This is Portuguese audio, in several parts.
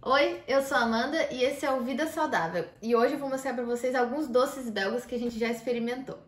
Oi, eu sou a Amanda e esse é o Vida Saudável. E hoje eu vou mostrar pra vocês alguns doces belgas que a gente já experimentou.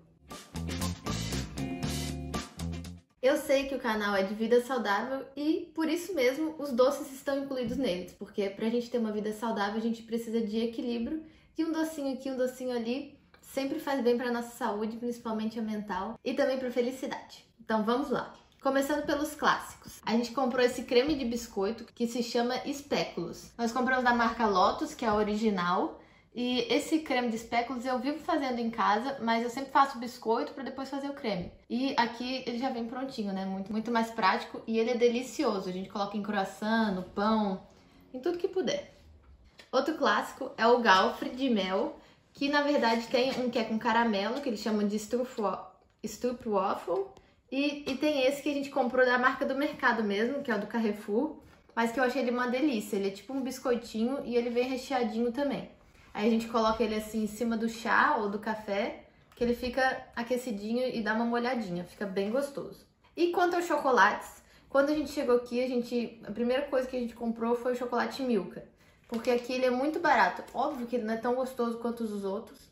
Eu sei que o canal é de vida saudável e, por isso mesmo, os doces estão incluídos neles, porque pra gente ter uma vida saudável a gente precisa de equilíbrio e um docinho aqui, um docinho ali sempre faz bem pra nossa saúde, principalmente a mental e também pra felicidade. Então vamos lá! Começando pelos clássicos. A gente comprou esse creme de biscoito que se chama Speculoos. Nós compramos da marca Lotus, que é a original. E esse creme de Speculoos eu vivo fazendo em casa, mas eu sempre faço o biscoito para depois fazer o creme. E aqui ele já vem prontinho, né? Muito mais prático e ele é delicioso. A gente coloca em croissant, no pão, em tudo que puder. Outro clássico é o gaufre de mel, que na verdade tem um que é com caramelo, que eles chamam de Stroopwafel. E tem esse que a gente comprou da marca do mercado mesmo, que é o do Carrefour, mas que eu achei ele uma delícia. Ele é tipo um biscoitinho e ele vem recheadinho também. Aí a gente coloca ele assim em cima do chá ou do café, que ele fica aquecidinho e dá uma molhadinha, fica bem gostoso. E quanto aos chocolates, quando a gente chegou aqui, a primeira coisa que a gente comprou foi o chocolate Milka, porque aqui ele é muito barato. Óbvio que ele não é tão gostoso quanto os outros.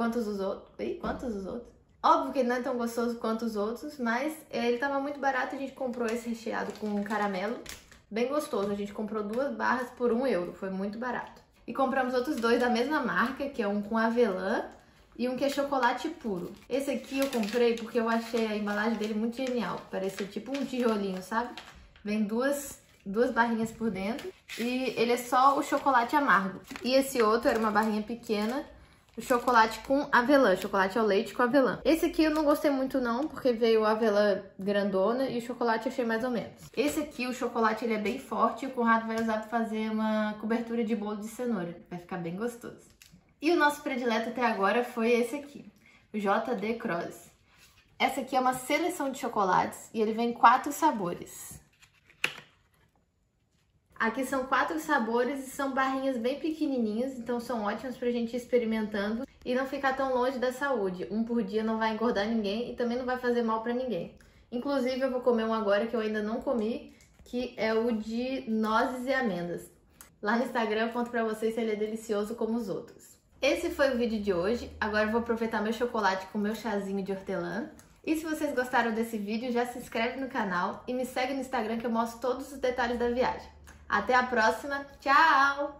Óbvio que ele não é tão gostoso quanto os outros, mas ele tava muito barato e a gente comprou esse recheado com caramelo, bem gostoso. A gente comprou 2 barras por €1, foi muito barato. E compramos outros 2 da mesma marca, que é um com avelã e um que é chocolate puro. Esse aqui eu comprei porque eu achei a embalagem dele muito genial, parecia tipo um tijolinho, sabe? Vem duas barrinhas por dentro e ele é só o chocolate amargo. E esse outro era uma barrinha pequena, o chocolate com avelã, chocolate ao leite com avelã. Esse aqui eu não gostei muito não, porque veio a avelã grandona e o chocolate eu achei mais ou menos. Esse aqui, o chocolate, ele é bem forte e o Conrado vai usar para fazer uma cobertura de bolo de cenoura. Vai ficar bem gostoso. E o nosso predileto até agora foi esse aqui, o JD Cross. Essa aqui é uma seleção de chocolates e ele vem em 4 sabores. Aqui são 4 sabores e são barrinhas bem pequenininhas, então são ótimas pra gente ir experimentando e não ficar tão longe da saúde. Um por dia não vai engordar ninguém e também não vai fazer mal pra ninguém. Inclusive eu vou comer um agora que eu ainda não comi, que é o de nozes e amêndoas. Lá no Instagram eu conto pra vocês se ele é delicioso como os outros. Esse foi o vídeo de hoje, agora eu vou aproveitar meu chocolate com meu chazinho de hortelã. E se vocês gostaram desse vídeo, já se inscreve no canal e me segue no Instagram que eu mostro todos os detalhes da viagem. Até a próxima, tchau!